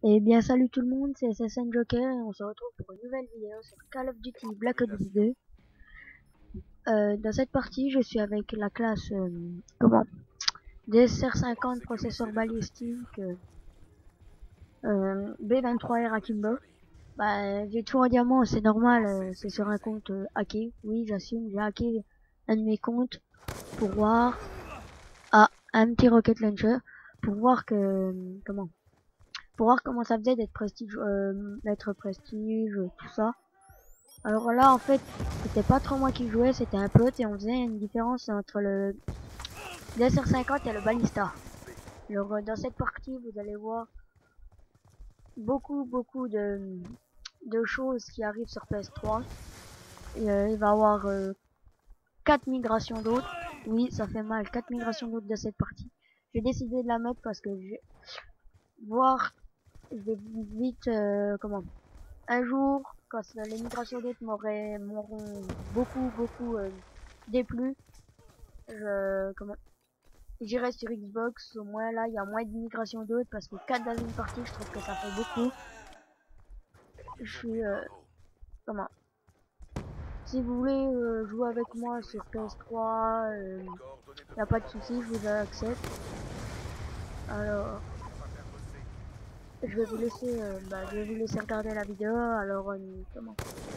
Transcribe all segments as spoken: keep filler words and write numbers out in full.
Et bien salut tout le monde, c'est S S N Joker et on se retrouve pour une nouvelle vidéo sur Call of Duty Black Ops deux. Euh, dans cette partie, je suis avec la classe euh, comment D S R cinquante processeur balistique euh, euh, B vingt-trois R Akimbo. Bah, j'ai tout en diamant, c'est normal, euh, c'est sur un compte euh, hacké. Oui, j'assume, j'ai hacké un de mes comptes pour voir ah, un petit rocket launcher pour voir que euh, comment pour voir comment ça faisait d'être prestige, euh, d'être prestige, tout ça. Alors là, en fait, c'était pas trop moi qui jouais, c'était un pote et on faisait une différence entre le D S R cinquante et le Ballista. Alors dans cette partie, vous allez voir beaucoup, beaucoup de, de choses qui arrivent sur P S trois. Et, euh, il va y avoir euh, quatre migrations d'autres. Oui, ça fait mal, quatre migrations d'autres de cette partie. J'ai décidé de la mettre parce que je vais voir, je vais vite, euh, comment, un jour, quand les migrations d'autres m'auront beaucoup, beaucoup euh, déplu, je, comment, j'irai sur Xbox. Au moins là, il y a moins d'immigration d'autres parce que quatre dans une partie, je trouve que ça fait beaucoup. Je suis, euh, comment, si vous voulez euh, jouer avec moi sur P S trois, il euh, n'y a pas de souci, je vous accepte. Alors, je vais vous laisser, euh, bah, je vais vous laisser regarder la vidéo. Alors, euh, comment,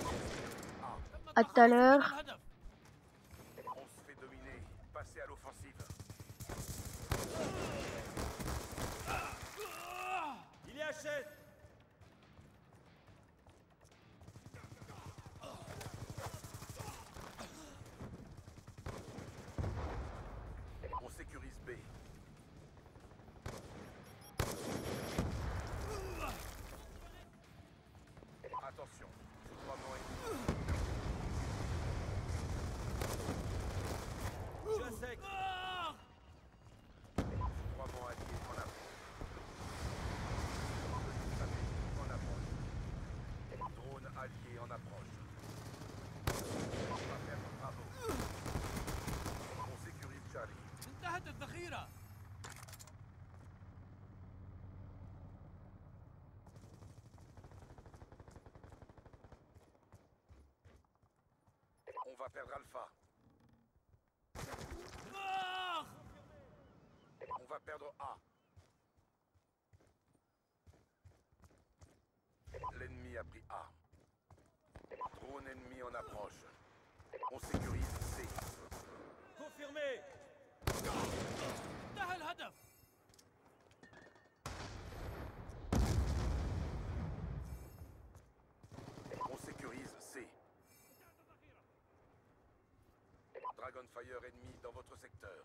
à tout à l'heure. On se fait dominer. Passez à l'offensive. Il y achète. On sécurise B. Attention. Trois ennemi. Je la sec. Trois alliés en approche. En approche. Drone allié en approche. On va perdre Bravo. On sécurise Charlie. انتهت الذخيرة. On va perdre Alpha. On va perdre A. L'ennemi a pris A. Drone ennemi en approche. On sécurise C. Confirmé. انتهى الهدف. On sécurise C. Dragonfire ennemi dans votre secteur.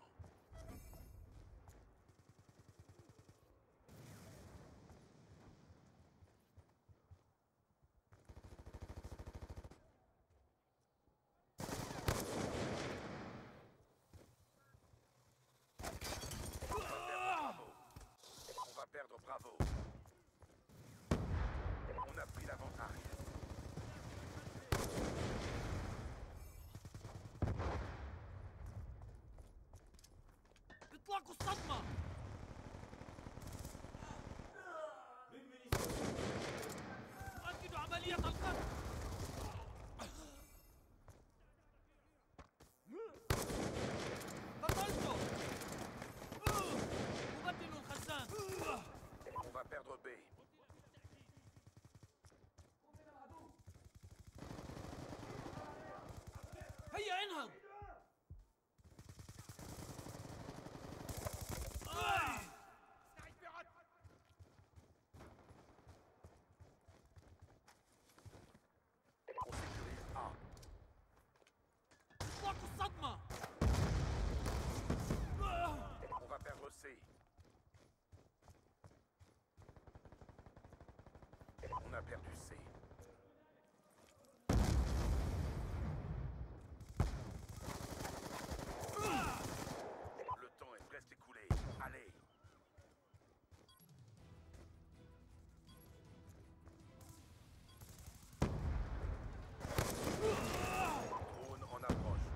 On va perdre Bravo. On a pris l'avantage. اطلاق الصدمة. أؤكد عملية القتل. قتلته. أبدل الخزان. On va perdre B. هيا انهض. On sécurise A. اطلاق الصدمة. On va perdre C. On a perdu C. Le temps est presque écoulé. Allez. Drone en approche.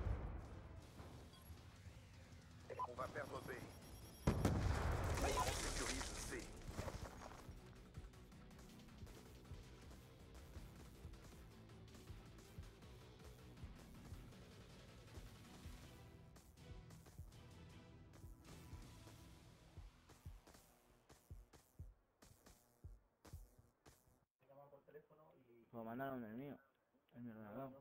On va perdre B. On sécurise C. mandaron el mío. El mi ordenador.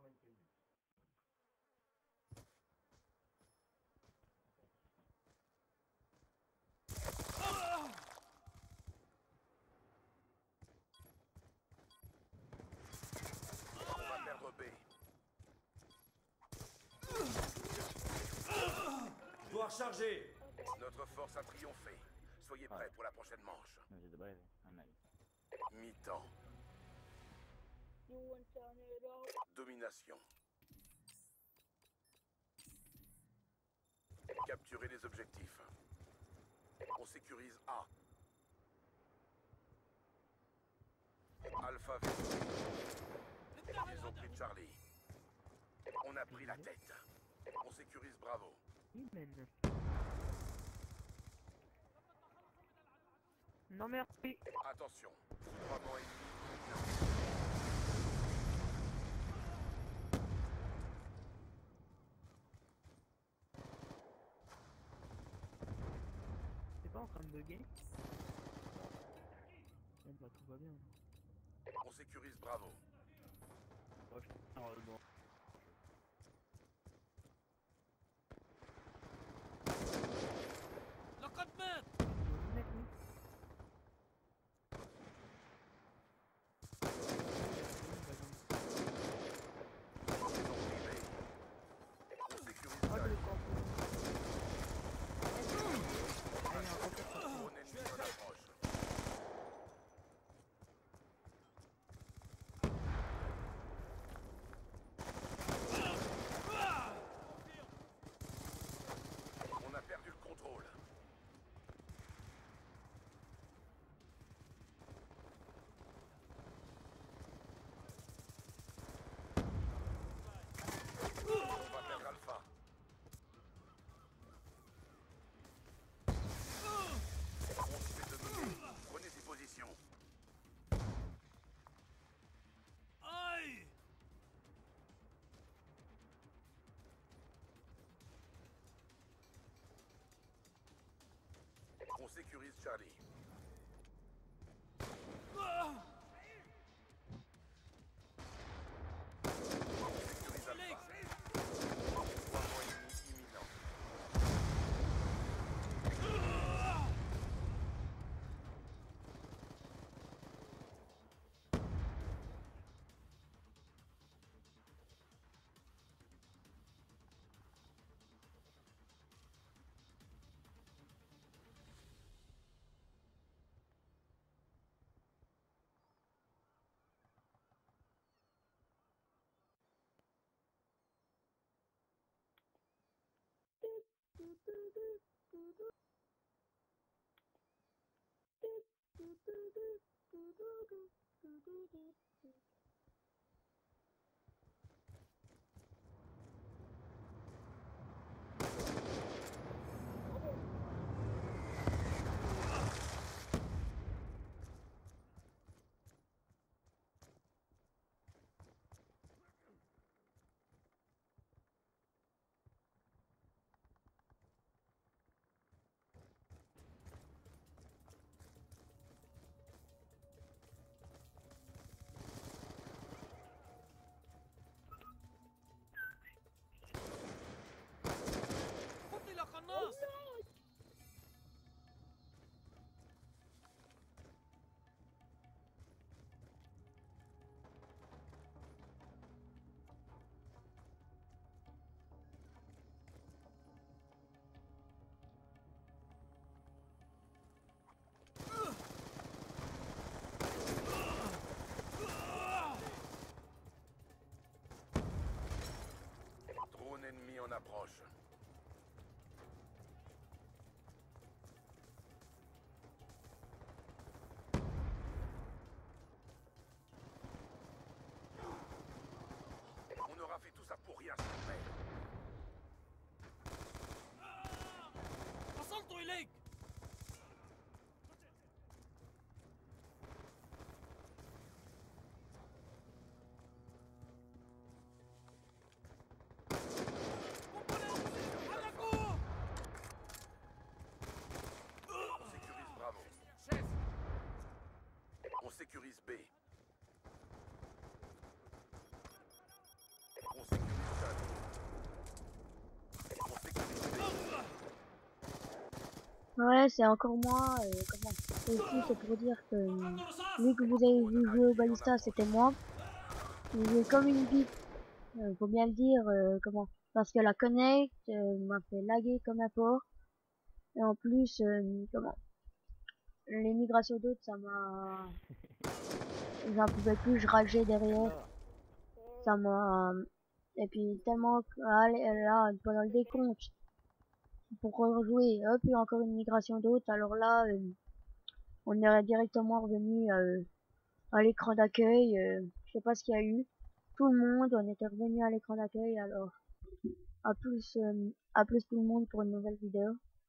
On va perdre B. Je dois recharger. Notre force a triomphé. Soyez prêts pour la prochaine manche. No sé si te parece. Anda ahí. Mi-temps. Domination. Capturer les objectifs. On sécurise A. Alpha V. Ils ont pris Charlie. On a pris la tête. On sécurise Bravo. Non merci. Attention. Foudroiement ennemi. C'est pas en train de bugger? Bon bah tout va bien. On sécurise Bravo. Oh, je... oh, bon. لقد مات. Mec, oui. On sécurise Oh, je Charlie. le camp. Drone ennemi en approche. On a perdu le contrôle. On va perdre Alpha. On se fait dominer. Prenez des positions. Aïe. On sécurise Charlie. Ah. On sécurise Alpha. Foudroiement ennemi imminent. قتل قناص. Drone ennemi en approche. On aura fait tout ça pour rien, s'il vous plaît. وصلت إليك. حركوا. On sécurise Bravo. On sécurise B. On sécurise Charlie. On sécurise B. Ouais, c'est encore moi. Euh, comment Et aussi, c'est pour dire que euh, vu que vous avez vu jouer au Ballista, c'était moi. J'ai comme une bite, euh, faut bien le dire. Euh, comment Parce que la connect euh, m'a fait laguer comme un porc. Et en plus, euh, comment les migrations d'autres, ça m'a... J'en pouvais plus, je rageais derrière. Ça m'a... Et puis tellement que ah, là, pendant le décompte, pour rejouer, hop, et encore une migration d'autres, alors là, euh, on aurait directement revenu euh, à l'écran d'accueil. Euh, je sais pas ce qu'il y a eu. Tout le monde, on était revenu à l'écran d'accueil, alors à plus, euh, à plus tout le monde pour une nouvelle vidéo.